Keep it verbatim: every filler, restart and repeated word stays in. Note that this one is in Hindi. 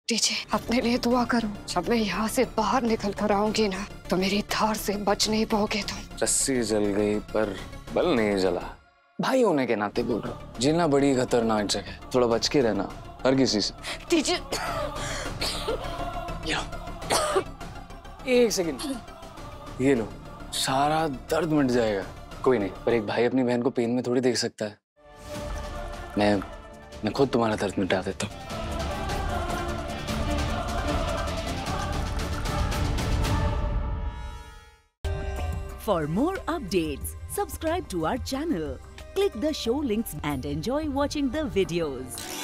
टीचे अपने लिए दुआ करो। जब मैं यहाँ से बाहर निकल कर आऊंगी ना तो मेरी धार से बच नहीं पाओगे तुम। रस्सी जल गई पर बल नहीं जला। भाई होने के नाते बोल रहा हूँ। जीना बड़ी खतरनाक जगह, थोड़ा बच के रहना हर किसी से। टीचे एक सेकंड, ये लो, सारा दर्द मिट जाएगा। कोई नहीं, पर एक भाई अपनी बहन को पेन में थोड़ी देख सकता है। मैं मैं खुद तुम्हारा दर्द मिटा देता हूँ। For more updates, subscribe to our channel, click the show links and enjoy watching the videos.